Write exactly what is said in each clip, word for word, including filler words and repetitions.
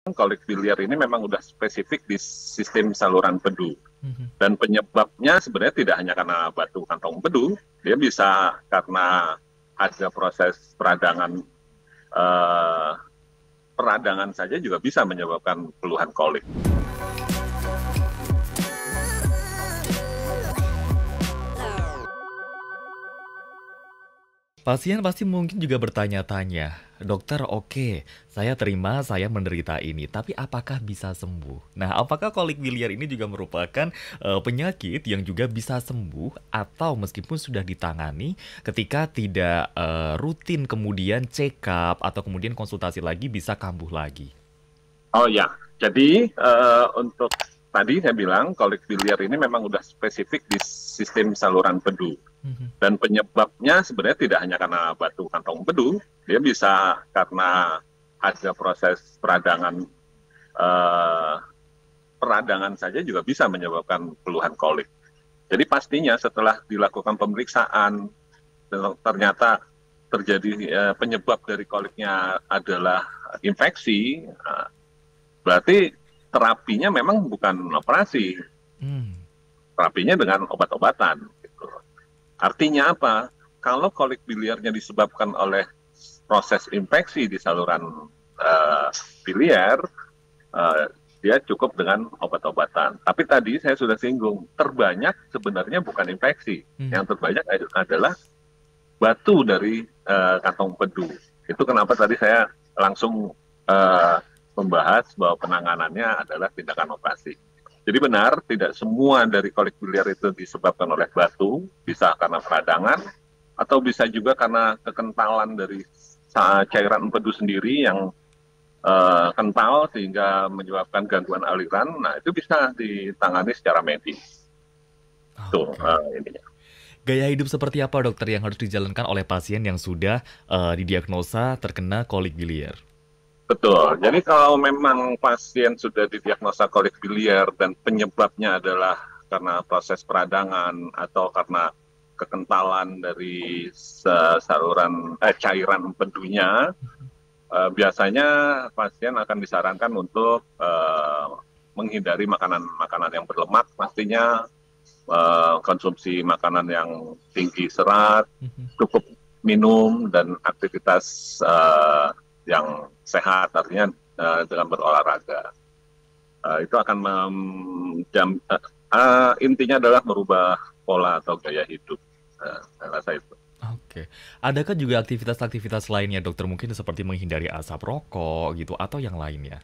kolik biliar ini memang udah spesifik di sistem saluran empedu. Mhm. Dan penyebabnya sebenarnya tidak hanya karena batu kantong empedu, dia bisa karena ada proses peradangan, eh, peradangan saja juga bisa menyebabkan keluhan kolik. Pasien pasti mungkin juga bertanya-tanya, dokter, oke, saya terima saya menderita ini, tapi apakah bisa sembuh? Nah, apakah kolik biliar ini juga merupakan eh, penyakit yang juga bisa sembuh atau meskipun sudah ditangani ketika tidak eh, rutin kemudian check up atau kemudian konsultasi lagi bisa kambuh lagi? Oh ya, jadi eh, untuk tadi saya bilang kolik biliar ini memang udah spesifik di sistem saluran empedu. Mhm. Dan penyebabnya sebenarnya tidak hanya karena batu kantong empedu, dia bisa karena ada proses peradangan, eh, peradangan saja juga bisa menyebabkan keluhan kolik. Jadi pastinya setelah dilakukan pemeriksaan, ternyata terjadi eh, penyebab dari koliknya adalah infeksi, nah, berarti terapinya memang bukan operasi, Hmm. terapinya dengan obat-obatan. Gitu. Artinya apa? Kalau kolik biliarnya disebabkan oleh proses infeksi di saluran uh, biliar, uh, dia cukup dengan obat-obatan. Tapi tadi saya sudah singgung, terbanyak sebenarnya bukan infeksi. Hmm. Yang terbanyak adalah batu dari uh, kantong empedu. Itu kenapa tadi saya langsung uh, membahas bahwa penanganannya adalah tindakan operasi. Jadi benar, tidak semua dari kolik biliar itu disebabkan oleh batu, bisa karena peradangan, atau bisa juga karena kekentalan dari cairan empedu sendiri yang uh, kental sehingga menyebabkan gangguan aliran. Nah, itu bisa ditangani secara medis. Itu Oke. uh, ininya. Gaya hidup seperti apa dokter yang harus dijalankan oleh pasien yang sudah eh, didiagnosa terkena kolik biliar? Betul. Jadi kalau memang pasien sudah didiagnosa kolik biliar dan penyebabnya adalah karena proses peradangan atau karena kekentalan dari saluran eh, cairan empedunya, eh, biasanya pasien akan disarankan untuk eh, menghindari makanan-makanan yang berlemak, pastinya eh, konsumsi makanan yang tinggi serat, Mhm. cukup minum dan aktivitas uh, yang sehat, artinya uh, dengan berolahraga. Uh, itu akan mem- jam, uh, uh, intinya adalah merubah pola atau gaya hidup. Uh, saya rasa itu. Oke. Adakah juga aktivitas-aktivitas lainnya dokter mungkin seperti menghindari asap rokok gitu atau yang lainnya?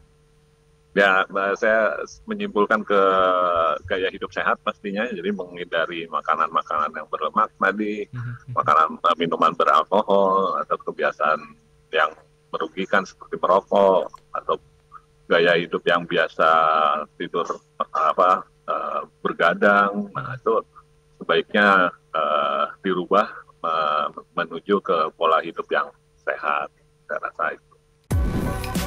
Ya, uh, saya menyimpulkan ke gaya hidup sehat pastinya, jadi menghindari makanan-makanan yang berlemak tadi, Mhm, mhm. makanan uh, minuman beralkohol atau kebiasaan yang merugikan seperti merokok atau gaya hidup yang biasa tidur apa uh, bergadang, nah itu sebaiknya uh, dirubah uh, menuju ke pola hidup yang sehat, saya rasa itu.